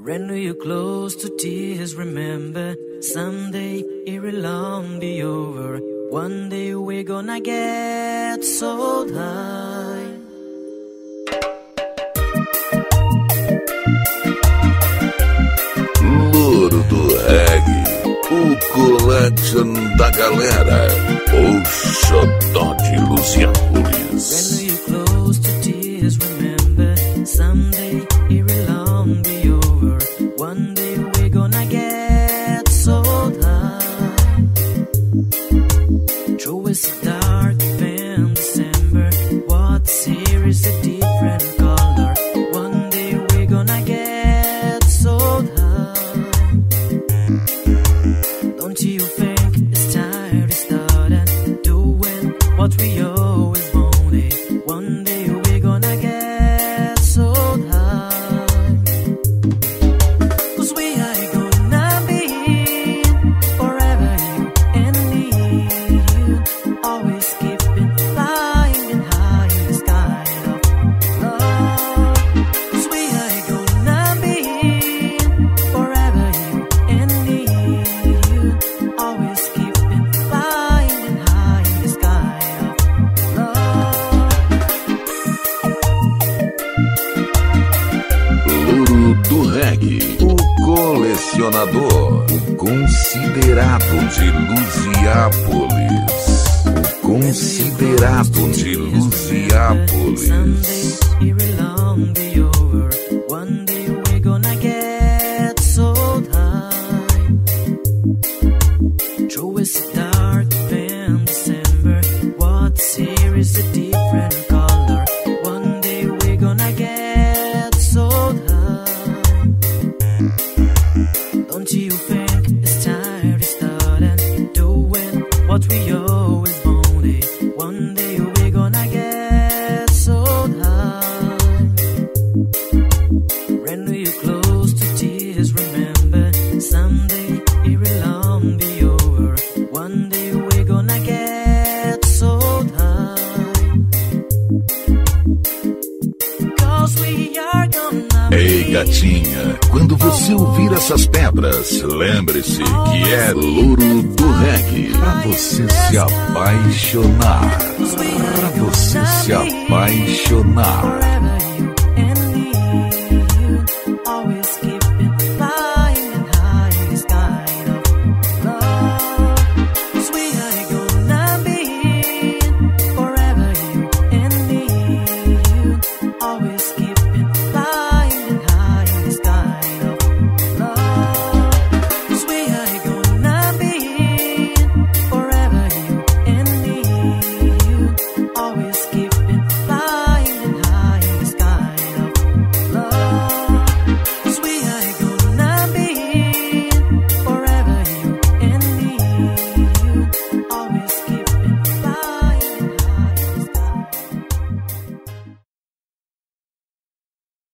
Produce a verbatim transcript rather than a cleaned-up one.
Ran you close to tears, remember, someday it will long be over. One day we're gonna get so high. Louro do Reggae, o collection da galera, o xodó de Lucianópolis. Ran you close to tears, remember, someday it will long be over. One day we're gonna get so high. True as a dark than December. What's here is a different color. One day we're gonna get so high. Don't you think it's time to start and doing what we always wanted? One day we're gonna get so high. Cause we are gonna be forever, you and me. You always keeping flying and high in the sky of love. Cause we are gonna be forever, you and me. You always keeping flying and high in the sky of love. Louro do Reggae, o colecionador, o considerado de Lusiápolis, o considerado de Lusiápolis. Someday it will long be over. One day we're gonna get so high. True as a dark than December. What's here is a different color. One day we're gonna get so high. Don't you think it's time to start and doing what we always wanted? One day we're gonna get so high. Ran you close to tears, remember, someday it will long be over. One day we're gonna get so high. Cause we are gonna be. Ei, gatinha, quando você ouvir essas pedras, lembre-se que é Louro do Reggae. Pra você se apaixonar. Pra você se apaixonar. Forever